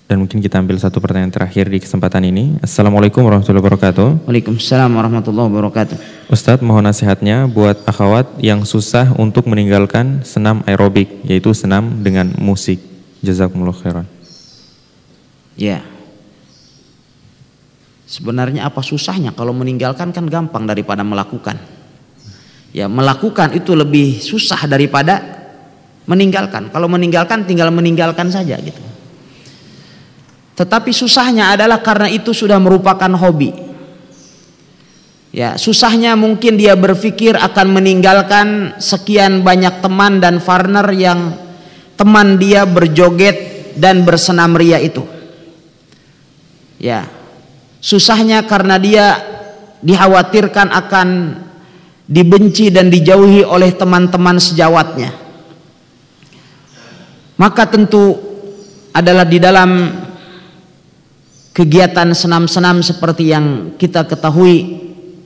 Dan mungkin kita ambil satu pertanyaan terakhir di kesempatan ini. Assalamualaikum warahmatullahi wabarakatuh. Waalaikumsalam warahmatullahi wabarakatuh. Ustadz, mohon nasihatnya buat akhwat yang susah untuk meninggalkan senam aerobik, yaitu senam dengan musik. Jazakumullah khairan. Ya. Sebenarnya apa susahnya? Kalau meninggalkan kan gampang daripada melakukan. Ya, melakukan itu lebih susah daripada meninggalkan. Kalau meninggalkan tinggal meninggalkan saja gitu. Tetapi susahnya adalah karena itu sudah merupakan hobi. Ya, susahnya mungkin dia berpikir akan meninggalkan sekian banyak teman dan partner yang teman dia berjoget dan bersenam ria itu. Ya, susahnya karena dia dikhawatirkan akan dibenci dan dijauhi oleh teman-teman sejawatnya. Maka tentu adalah di dalam kegiatan senam-senam seperti yang kita ketahui,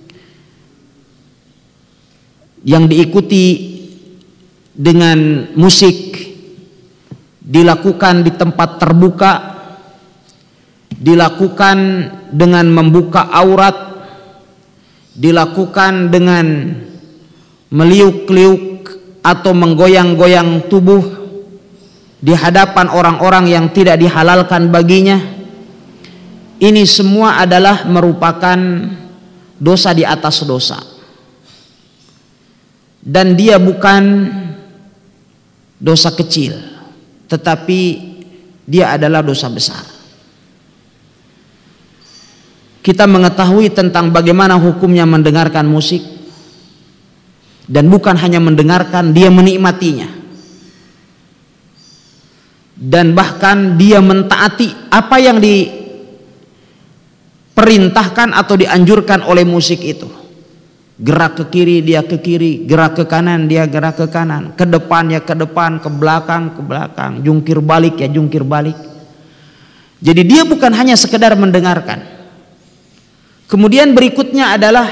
yang diikuti dengan musik, dilakukan di tempat terbuka, dilakukan dengan membuka aurat, dilakukan dengan meliuk-liuk atau menggoyang-goyang tubuh di hadapan orang-orang yang tidak dihalalkan baginya. Ini semua adalah merupakan dosa di atas dosa. Dan dia bukan dosa kecil, tetapi dia adalah dosa besar. Kita mengetahui tentang bagaimana hukumnya mendengarkan musik, dan bukan hanya mendengarkan, dia menikmatinya, dan bahkan dia mentaati apa yang diperintahkan atau dianjurkan oleh musik itu. Gerak ke kiri dia ke kiri, gerak ke kanan dia gerak ke kanan, ke depan ya ke depan, ke belakang, jungkir balik ya jungkir balik. Jadi dia bukan hanya sekedar mendengarkan. Kemudian berikutnya adalah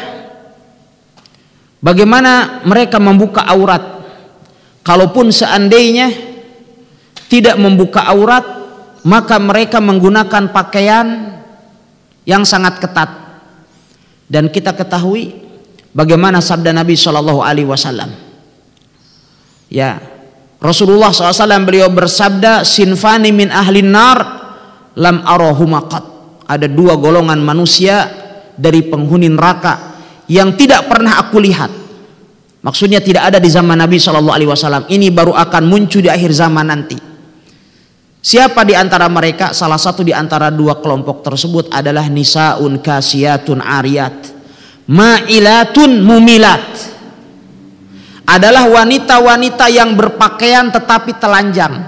bagaimana mereka membuka aurat. Kalaupun seandainya tidak membuka aurat, maka mereka menggunakan pakaian yang sangat ketat. Dan kita ketahui bagaimana sabda Nabi Shallallahu Alaihi Wasallam. Ya, Rasulullah SAW beliau bersabda, sinfani min ahlin nar lam arahuma qat. Ada dua golongan manusia dari penghuni neraka yang tidak pernah aku lihat. Maksudnya tidak ada di zaman Nabi Shallallahu Alaihi Wasallam. Ini baru akan muncul di akhir zaman nanti. Siapa di antara mereka? Salah satu di antara dua kelompok tersebut adalah nisaun kasiyatun ariyat, ma'ilatun mumilat. Adalah wanita-wanita yang berpakaian tetapi telanjang.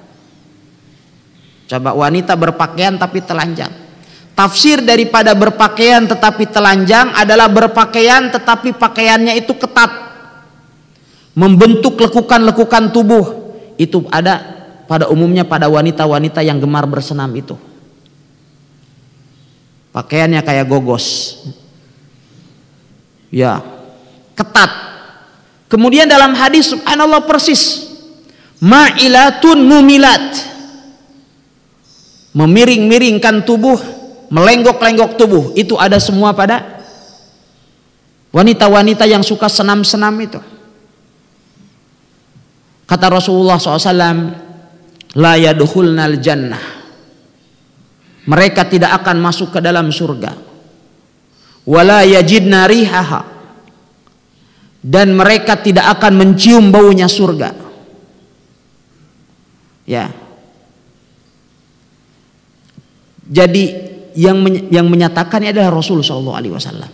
Coba, wanita berpakaian tapi telanjang. Tafsir daripada berpakaian tetapi telanjang adalah berpakaian tetapi pakaiannya itu ketat, membentuk lekukan-lekukan tubuh. Itu ada pada umumnya pada wanita-wanita yang gemar bersenam itu. Pakaiannya kayak gogos. Ya, ketat. Kemudian dalam hadis subhanallah persis, ma'ilatun mumilat, memiring-miringkan tubuh, melenggok-lenggok tubuh. Itu ada semua pada wanita-wanita yang suka senam-senam itu. Kata Rasulullah SAW, la yadkhulnal jannah, mereka tidak akan masuk ke dalam surga. Wala yajidna rihaha, dan mereka tidak akan mencium baunya surga. Ya. Jadi yang menyatakannya adalah Rasul Shallallahu Alaihi Wasallam.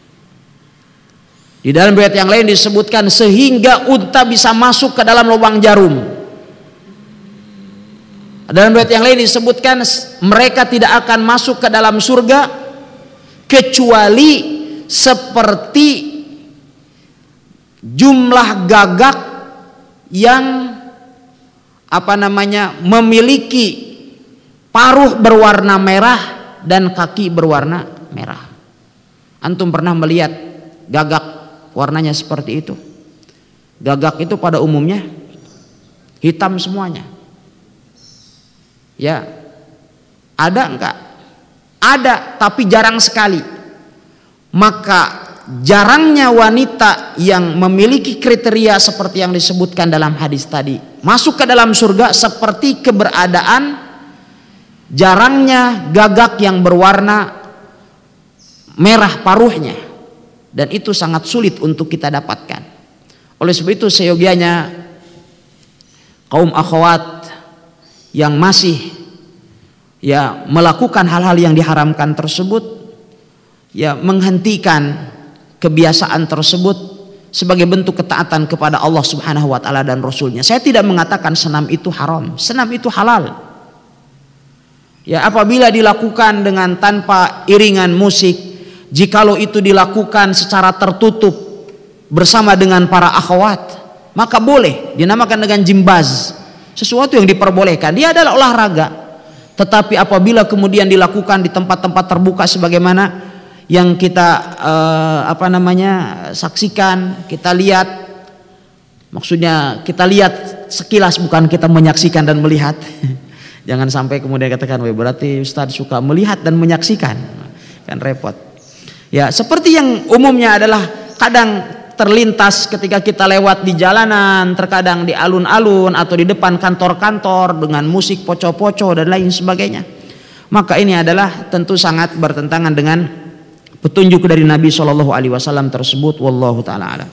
Di dalam riwayat yang lain disebutkan sehingga unta bisa masuk ke dalam lubang jarum. Dalam riwayat yang lain disebutkan mereka tidak akan masuk ke dalam surga kecuali seperti jumlah gagak yang memiliki paruh berwarna merah dan kaki berwarna merah. Antum pernah melihat gagak warnanya seperti itu? Gagak itu pada umumnya hitam semuanya. Ya. Ada enggak? Ada, tapi jarang sekali. Maka jarangnya wanita yang memiliki kriteria seperti yang disebutkan dalam hadis tadi masuk ke dalam surga seperti keberadaan jarangnya gagak yang berwarna merah paruhnya, dan itu sangat sulit untuk kita dapatkan. Oleh sebab itu seyogianya kaum akhwat yang masih melakukan hal-hal yang diharamkan tersebut, menghentikan kebiasaan tersebut sebagai bentuk ketaatan kepada Allah Subhanahu wa taala dan Rasulnya. Saya tidak mengatakan senam itu haram, senam itu halal. Apabila dilakukan dengan tanpa iringan musik, jikalau itu dilakukan secara tertutup bersama dengan para akhwat, maka boleh, dinamakan dengan jimbaz, sesuatu yang diperbolehkan. Dia adalah olahraga. Tetapi apabila kemudian dilakukan di tempat-tempat terbuka sebagaimana yang kita saksikan, kita lihat, maksudnya kita lihat sekilas, bukan kita menyaksikan dan melihat. Jangan sampai kemudian katakan, berarti Ustadz suka melihat dan menyaksikan, kan repot. Seperti yang umumnya adalah kadang terlintas ketika kita lewat di jalanan, terkadang di alun-alun atau di depan kantor-kantor dengan musik poco-poco dan lain sebagainya. Maka ini adalah tentu sangat bertentangan dengan petunjuk dari Nabi SAW tersebut. Wallahu ta'ala alam.